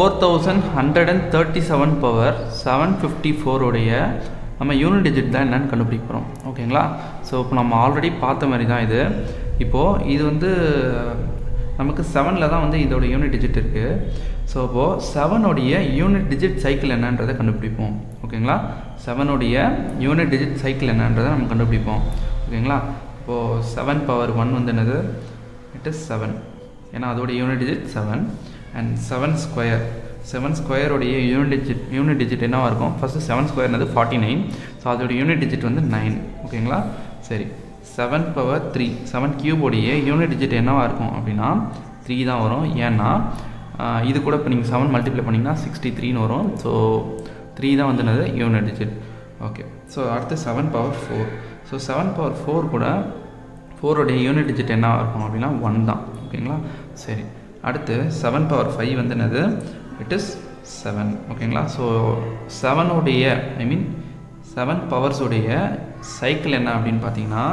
4137 power 754 உடைய நம்ம unit digit தான் என்னன்னு கண்டுபிடிக்க போகிறோம். ஓகேங்களா? ஸோ இப்போ நம்ம ஆல்ரெடி பார்த்த மாதிரி தான் இது. இப்போது இது வந்து நமக்கு 7ல் தான் வந்து இதோட யூனிட் டிஜிட் இருக்குது. ஸோ இப்போது 7உடைய யூனிட் டிஜிட் சைக்கிள் என்னன்றதை கண்டுபிடிப்போம். ஓகேங்களா? 7உடைய யூனிட் டிஜிட் சைக்கிள் என்னன்றதை நம்ம கண்டுபிடிப்போம். ஓகேங்களா? இப்போது 7 பவர் 1 வந்து என்னது? It is 7. ஏன்னா அதோடைய யூனிட் டிஜிட் 7 அண்ட் 7 ஸ்கொயர். 7 ஸ்கொயருடைய யூனிட் டிஜிட் என்னவாக இருக்கும்? ஃபஸ்ட்டு 7 ஸ்கொயர்னது 49. ஸோ அதோடைய யூனிட் டிஜிட் வந்து 9. ஓகேங்களா? சரி, 7 பவர் 3 7 கியூபோடைய யூனிட் டிஜிட் என்னவாக இருக்கும் அப்படின்னா 3 தான் வரும். ஏன்னா இது கூட இப்போ நீங்கள் 7 மல்டிப்ளை பண்ணிங்கன்னா 63ன்னு வரும். ஸோ 3 தான் வந்து என்னது? Unit digit. ஓகே, ஸோ அடுத்து 7 பவர் 4. ஸோ 7 பவர் 4 கூட 4உடைய யூனிட் டிஜிட் என்னவாக இருக்கும் அப்படின்னா 1 தான். ஓகேங்களா? சரி, அடுத்து 7 பவர் 5 வந்து என்னது? It is 7. ஓகேங்களா? ஸோ 7உடைய ஐ மீன் 7 பவர்ஸுடைய சைக்கிள் என்ன அப்படின்னு பார்த்தீங்கன்னா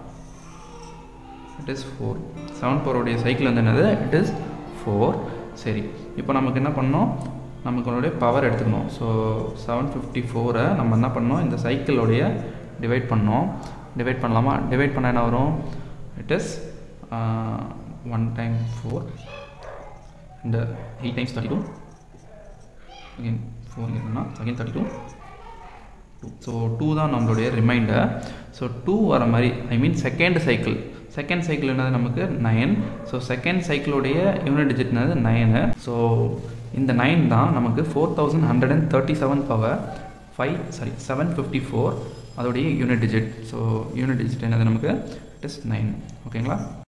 இட் இஸ் 4. 7 பவருடைய சைக்கிள் வந்து என்னது? It is 4. சரி, இப்போ நமக்கு என்ன பண்ணோம்? நமக்கு பவர் எடுத்துக்கணும். ஸோ 754 நம்ம என்ன பண்ணோம்? இந்த சைக்கிளோடைய டிவைட் பண்ணோம். டிவைட் பண்ணலாமா? டிவைட் பண்ண என்ன வரும்? It is 1 times 4 and 8 times 32. Again 4 இருக்குன்னா again 32. ஸோ 2 தான் நம்மளுடைய ரிமைண்டர். ஸோ 2 வர மாதிரி ஐ மீன் செகண்ட் சைக்கிள் என்னது? நமக்கு 9. ஸோ செகண்ட் சைக்கிளுடைய யூனிட் டிஜிட் என்னது? 9. ஸோ இந்த 9 தான் நமக்கு 4137 பவர் 754 அதோடைய unit digit. So unit digit என்னது? நமக்கு இட் இஸ் 9. ஓகேங்களா?